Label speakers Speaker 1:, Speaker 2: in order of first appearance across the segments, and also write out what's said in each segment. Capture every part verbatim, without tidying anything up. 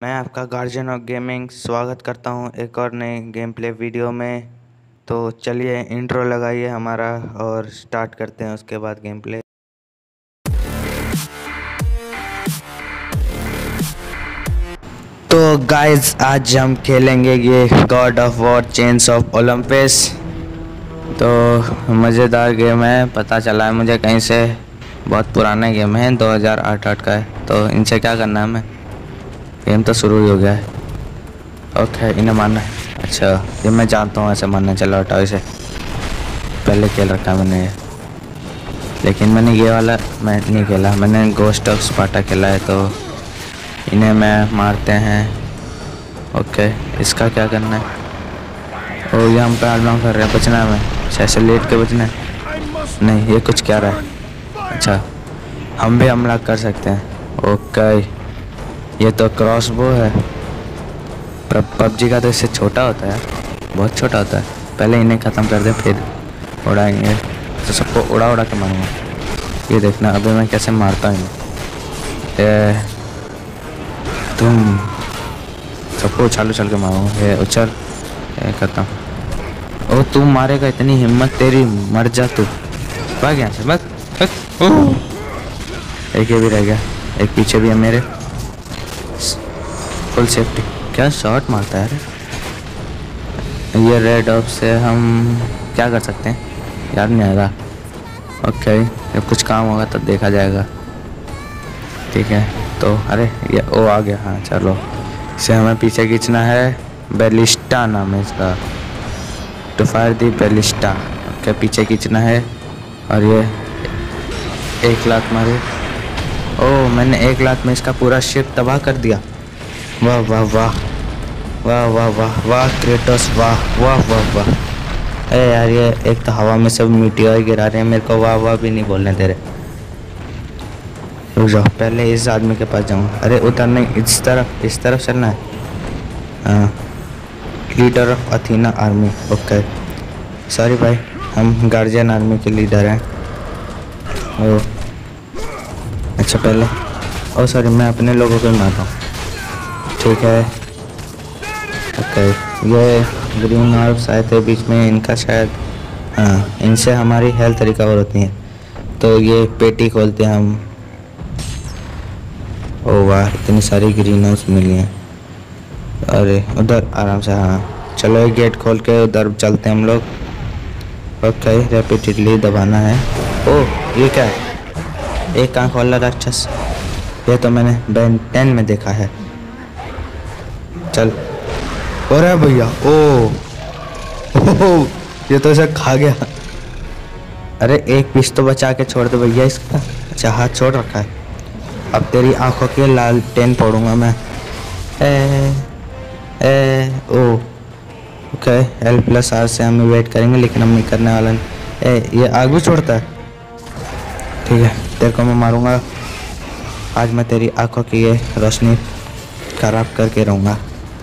Speaker 1: मैं आपका guardian of gaming स्वागत करता हूं एक और नए गेम प्ले वीडियो में। तो चलिए इंट्रो लगाइए हमारा और स्टार्ट करते हैं उसके बाद गेम प्ले। तो गाइस आज हम खेलेंगे ये God of War Chains of Olympus. तो मज़ेदार गेम है, पता चला है मुझे कहीं से। बहुत पुराना गेम है, दो हज़ार आठ आठ का है। तो इनसे क्या करना है हमें? गेम तो शुरू ही हो गया है। ओके, इन्हें मारना है। अच्छा, ये मैं जानता हूँ ऐसे मारना। चलो हटाओ इसे, पहले खेल रखा है मैंने ये, लेकिन मैंने ये वाला मैं नहीं खेला। मैंने गोस्ट ऑफ स्पार्टा खेला है। तो इन्हें मैं मारते हैं। ओके, इसका क्या करना है? ओ, ये हम पे आलमा कर रहे हैं। बचना है हमें, ऐसे लेट के बचना है। नहीं, ये कुछ क्या रहा है? अच्छा, हम भी हमला कर सकते हैं। ओके, ये तो क्रॉस बो है। पर पबजी का तो इससे छोटा होता है, बहुत छोटा होता है। पहले इन्हें ख़त्म कर दे, फिर उड़ाएंगे। तो सबको उड़ा उड़ा के मारूंगा। ये देखना अभी मैं कैसे मारता हूँ। तुम सबको उछाल उछाल के मारूंगा। ये उछल, खत्म। ओ, तू मारेगा? इतनी हिम्मत तेरी, मर जा तू। भाग यहाँ से, भाग भाग। एक ये भी रह गया, एक पीछे भी है मेरे। Full safety. क्या शॉट मारता है ये रेड ऑफ से। हम क्या कर सकते हैं याद नहीं आ रहा। ओके, जब कुछ काम होगा तब देखा जाएगा। ठीक है, तो अरे ये ओ आ गया। हाँ चलो, इसे हमें पीछे खींचना है। बेलिस्टा नाम है इसका, to fire the ballista. Okay, पीछे खींचना है और ये एक लात मारे। ओ, मैंने एक लात में इसका पूरा शिप तबाह कर दिया। वाह वाह वाह वाह वाह वाह वाह क्रेटोस, वाह वाह वाह वाह। अरे यार, ये एक तो हवा में सब मीटियोर गिरा रहे हैं, मेरे को वाह वाह भी नहीं बोलने दे रहे। रुक जाओ, पहले इस आदमी के पास जाऊँगा। अरे उधर नहीं, इस तरफ, इस तरफ चलना है। हाँ, leader of Athena army. Okay, sorry भाई, हम गार्जियन आर्मी के लीडर हैं। ओ अच्छा, पहले ओ सॉरी, मैं अपने लोगों को मारता हूँ। ठीक है। ओके, ये ग्रीन ऑर्ब्स आए थे बीच में, इनका शायद, हाँ, इनसे हमारी हेल्थ रिकवर होती है। तो ये पेटी खोलते हैं हम। ओ वाह, इतनी सारी ग्रीन हाउस मिली हैं। अरे उधर आराम से। हाँ चलो, ये गेट खोल के उधर चलते हैं हम लोग। ओके, रेपिटेडली दबाना है। ओह, ये क्या है? एक आँख वाला राक्षस। ये तो मैंने बेन टेन में देखा है। चल, अरे भैया, ओ ओह, ये तो इसे खा गया। अरे एक पीस तो बचा के छोड़ दे भैया इसका। अच्छा, हाथ छोड़ रखा है। अब तेरी आंखों की लाल टेन फोड़ूंगा मैं। ए ए ओ ओके, एल प्लस आर से हम वेट करेंगे, लेकिन हम नहीं करने वाला। ए, ये आग भी छोड़ता है। ठीक है, तेरे को मैं मारूंगा आज। मैं तेरी आंखों की ये रोशनी खराब करके रहूँगा।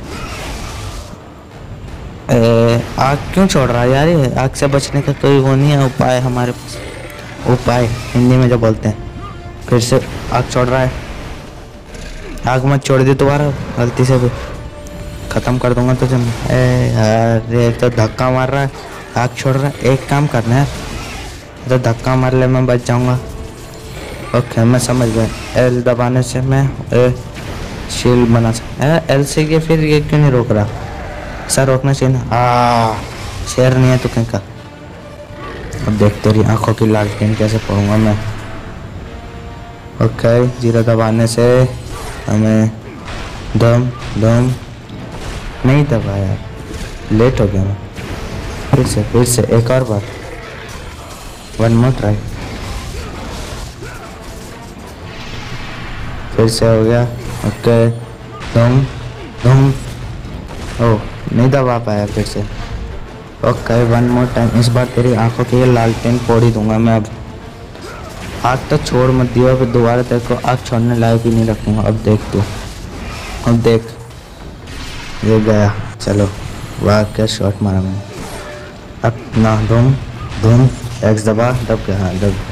Speaker 1: आग क्यों छोड़ रहा है यार? ये आग से बचने का कोई वो नहीं है उपाय हमारे पास। उपाय हिंदी में जो बोलते हैं। फिर से आग छोड़ रहा है। आग मत छोड़ दी दोबारा गलती से भी, ख़त्म कर दूंगा तुझे मैं। यार, एक तो धक्का मार रहा है, आग छोड़ रहा है। एक काम करना है, तो धक्का मार ले, मैं बच जाऊंगा। ओके, मैं समझ गया। एल दबाने से मैं शील्ड बना सकता। एल से ये फिर ये क्यों नहीं रोक रहा? सर रोकना चाहिए ना। आ शेर नहीं है तो कहीं का। अब देख तेरी आंखों की लालटेन कैसे पढ़ूंगा मैं। ओके, जीरो दबाने से हमें दम दम नहीं दबाया, लेट हो गया मैं। फिर से फिर से एक और बार, वन मोर ट्राई। फिर से हो गया। ओके, दम दम। ओ, नहीं दबा पाया फिर से। Okay, one more time. इस बार तेरी आंखों की ये लालटेन फोड़ ही दूंगा मैं। अब आग तो छोड़ मत दिया, फिर दोबारा तेरे को आग छोड़ने लायक ही नहीं रखूँगा। अब देख तू, अब देख, ये गया। चलो, वाह क्या शॉट मारा मैंने। अब ना, धूम धूम, एक्स दबा, दब गया। हाँ, दब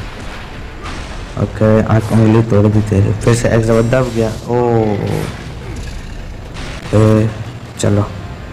Speaker 1: गया। ओके, आँख उंगली तोड़ दी तेरे। फिर से एक्स दबा, दब गया। ओ ए, चलो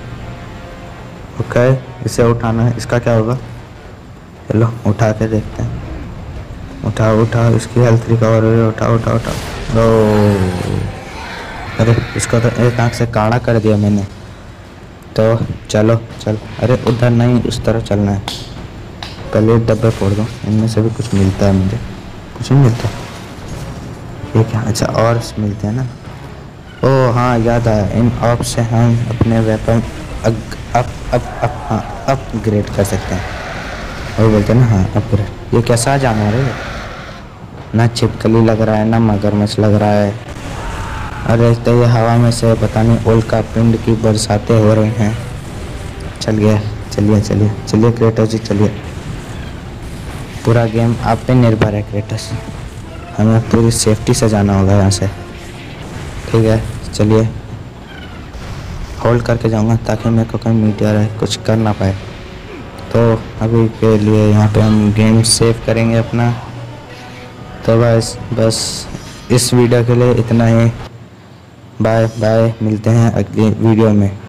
Speaker 1: ओके, इसे उठाना है। इसका क्या होगा? चलो उठा के देखते हैं। उठाओ उठाओ, इसकी हेल्थ रिकवर हो रही है। उठाओ उठाओ उठाओ। ओ अरे इसको तो एक आँख से काड़ा कर दिया मैंने। तो चलो चल, अरे उधर नहीं, उस तरफ चलना है। पहले एक डब्बे फोड़ दो, इनमें से भी कुछ मिलता है मुझे। कुछ नहीं मिलता ये क्या? अच्छा और मिलते हैं ना। ओ हाँ याद आया, इन ऑप से हम अपने weapon up up up up हाँ अपग्रेड कर सकते हैं। वो बोलते हैं ना, हाँ अपग्रेड। ये कैसा जानवर है? ना छिपकली लग रहा है ना मगरमच्छ लग रहा है। अरे तो ये हवा में से पता नहीं उल्का पिंड की बरसातें हो रही हैं। चल गया, चलिए चलिए चलिए क्रेटस जी चलिए। पूरा गेम आप पे निर्भर है क्रेटस, हमें पूरी सेफ्टी से जाना होगा यहाँ से। ठीक है चलिए, होल्ड करके जाऊँगा ताकि मेरे को कोई मीडिया कुछ कर ना पाए। तो अभी के लिए यहाँ पे हम गेम सेव करेंगे अपना। तो बस बस इस वीडियो के लिए इतना ही। बाय बाय, मिलते हैं अगली वीडियो में।